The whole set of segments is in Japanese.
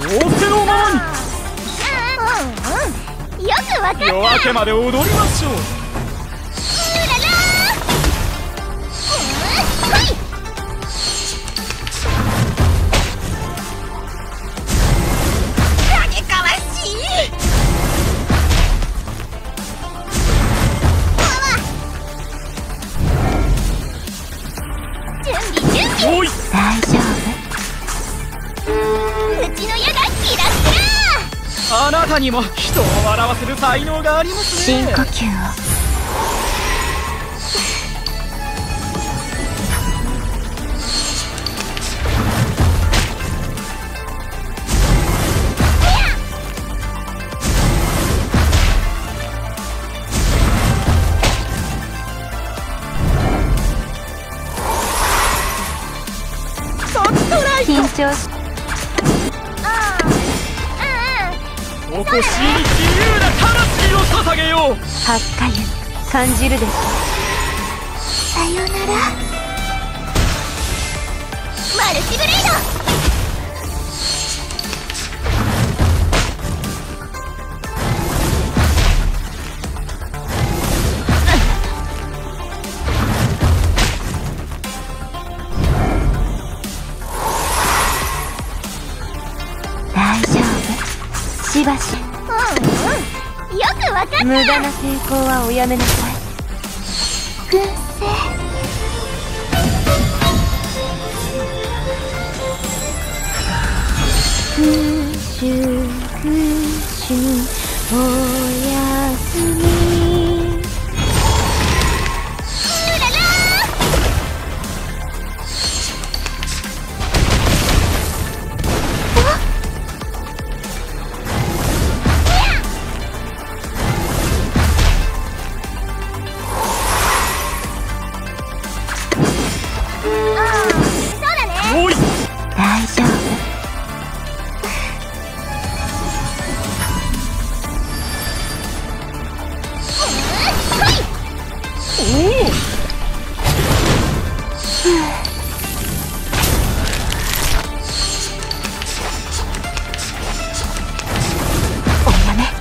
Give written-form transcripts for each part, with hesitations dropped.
せのままに。よくわかった。 夜明けまで踊りましょう。 おい、大丈夫。うちの矢がキラキラ。 あなたにも人を笑わせる才能がありますね。 深呼吸を。緊張し、 おこしに自由な魂を捧げよう。 発火湯感じるでしょ。さよなら。マルチブレイド。しばし。よくわかった。無駄な抵抗はおやめなさい。燻製。ふしゅふしゅおやすみ。うらら。大丈夫。おやめ。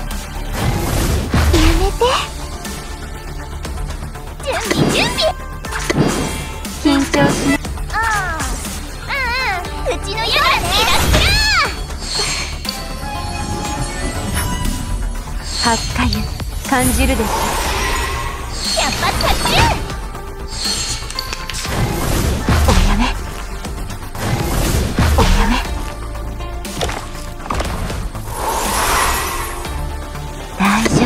やめて。準備。緊張しない。うちの矢がキラキラ。発火湯感じるでしょ。百発百中。おやめ。おやめ。大丈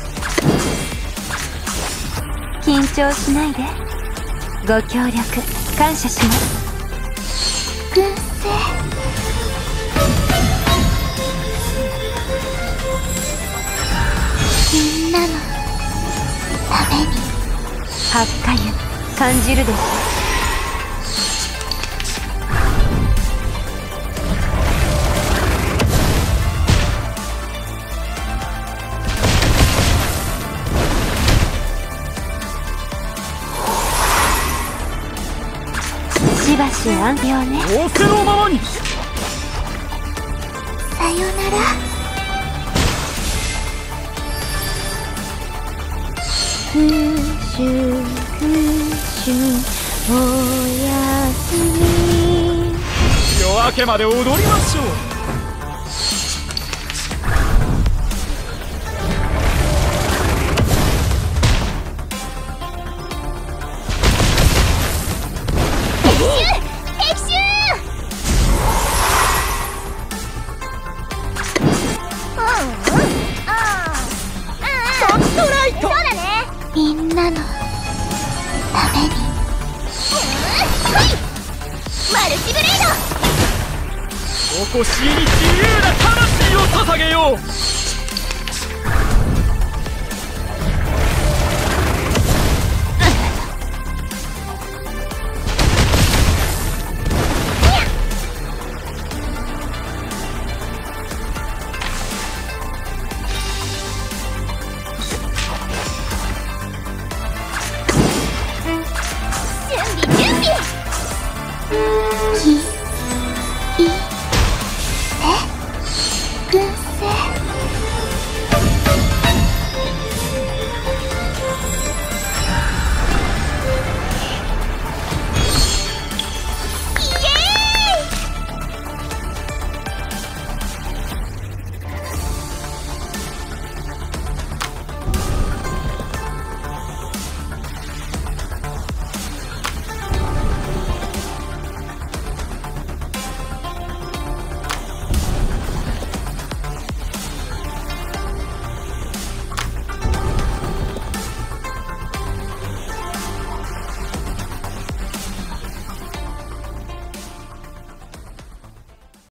夫。緊張しないで。ご協力感謝します。燻製。みんなのために。発火湯感じるでしょ。しばし安養ね。 仰せのままに。 さよなら。ふしゅふしゅおやすみ。 夜明けまで踊りましょう。 みんなのために。マルチブレイド。 おこしに自由な魂を捧げよう。